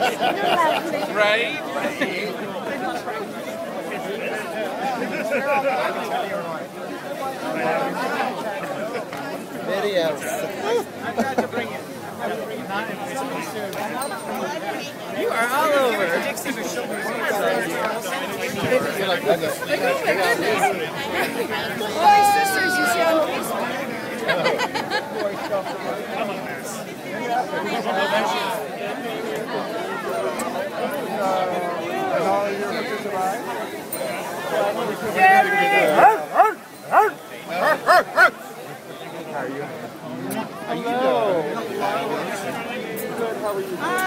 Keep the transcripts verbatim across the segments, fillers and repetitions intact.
Right? Videos. You are all over. Oh my sisters, you see on Facebook. How are you? How you doing? Good, how are you doing? Hi.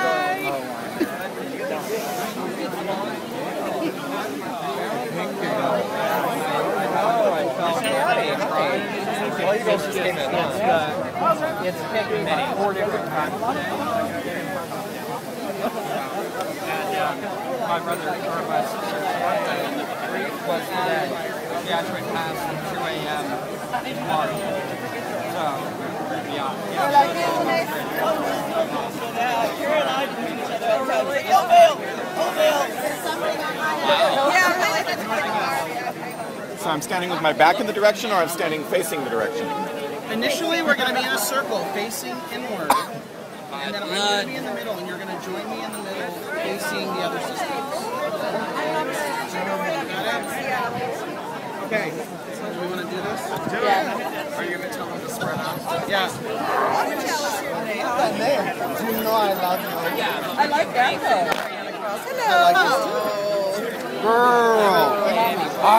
Well, you guys just came in. It's taken many four different times. My brother, or my sister's birthday was today. She actually passed at two A M tomorrow. So, yeah. yeah. So I'm standing with my back in the direction, or I'm standing facing the direction? Initially, we're going to be in a circle facing inward. And then I'm going to be in the middle, and you're going to join me in the middle facing the other sisters. Okay, so do we want to do this? Do Yeah. Are you going to tell them to spread out? Yeah. You know I love you. I like that though. Hello. Girl.